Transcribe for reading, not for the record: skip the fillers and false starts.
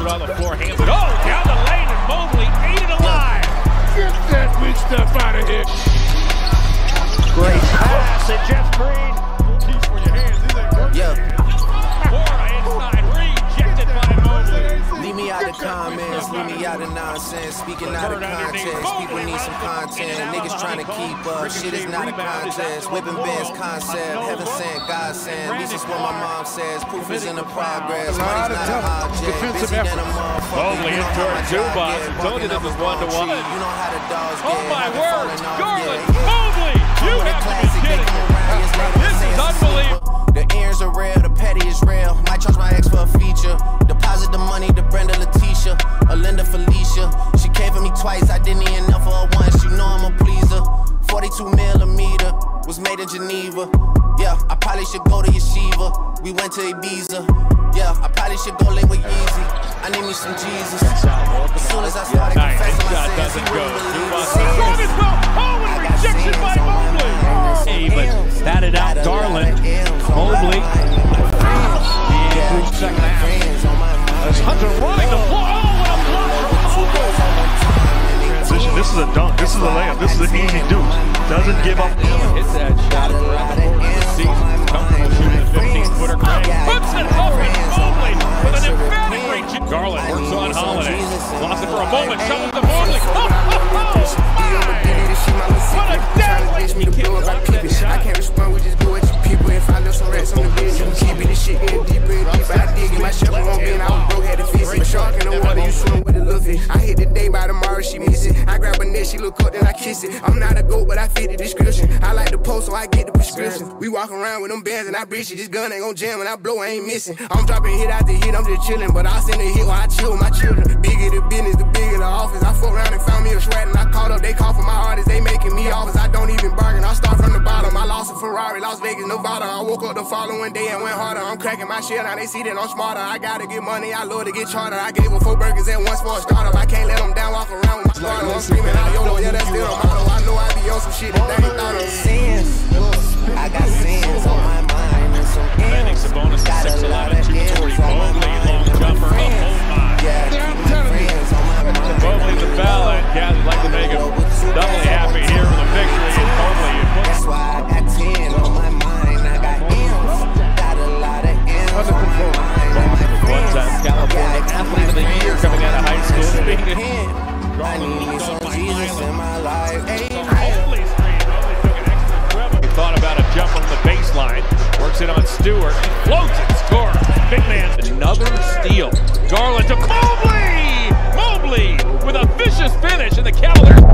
it on the floor, hands it. Oh, down the lane, and Mobley ate it alive. Get that weak stuff out of here. Great pass, and Jeff Green. Keys for your hands. These ain't working. Yeah. Bora inside, rejected by Mobley. Leave me out of comments, leave me out of nonsense. Speaking out of context, people need some content. Niggas trying to keep up, shit is not a contest. Whipping bands concept, heaven sent, God sent. This is what my mom says, proof is in the progress. Money's not an object, busy than a motherfucker. Mobley in towards Zubac. Told you this was 1-to-1. You know how the dogs get. Oh my word, Garland, Mobley, you have to be kidding me. This is unbelievable. The ears are real, the petty is real. Might charge my ex for a feature. Deposit the money to Brenda Letitia, Alinda Felicia. She came for me twice, I didn't even know for her once. You know I'm a pleaser. 42mm was made in Geneva. Yeah, I probably should go to Yeshiva. We went to Ibiza. Yeah, I probably should go late with Yeezy. I need me some Jesus. As soon as I started confessing my sins, he wouldn't believe it. Oh, and rejection by Mobley. But batted out Garland. Mobley. The improved second half. There's Hunter running the floor. Oh, what a block from Mobley. Transition. This is a dunk. This is a layup. This is an easy deuce. Doesn't give up. Hits that shot around the season. Comfortable shooting the 15-footer. Puts it up and Mobley with an emphatic reach. Garland works on Holiday. Lost it for a moment. Shovels to Mobley. What a dash! Me to blow up, I peep it. I can't respond, we just go at you people. If I left some rats on the bed, you can keep it. This shit getting deeper and deeper. I dig it. My shovel won't be, and I was broke, had to fix it. A shark in the water, you swim with a little fish. I hit the day by tomorrow, she miss it. I grab her neck, she look up, then I kiss it. I'm not a goat, but I fit the description. I like the post, so I get the prescription. We walk around with them bands and I breach it. This gun ain't gon' jam, and I blow, I ain't missing. I'm dropping hit after hit, I'm just chilling. But I'll send a hit while I chill with my children. Bigger the business, the bigger the office. I fuck around and found me a shred, and I called up, they call for my artists, they making me offers. I don't even bargain, I start from the bottom. I lost a Ferrari, Las Vegas, Nevada. I woke up the following day and went harder. I'm cracking my shit, now they see that I'm smarter. I gotta get money, I love to get charter. I gave her 4 burgers at once for a startup. I can't let them down, walk around with my starter. I'm screaming out YOLO, yeah, that's still a motto. I know I be on some shit that they ain't thought of. Sins, I got sins on my mind and some Defending Sabonis at 6'11", 240. Mobley, long jumper. Oh my. Mobley the foul, and Gaz would like to make him doubly happy here with a victory. And Mobley, that's why I got 10 on my mind. I got M's, got a lot of M's on my mind. One-time California Athlete of the Year coming out of high school. I need me some Jesus in my life. Mobley took an extra dribble. He thought about a jump on the baseline. Works it on Stewart. Floats it. Score. Big man. Another steal. Garland to Mobley. Mobley with a vicious finish, and the Cavaliers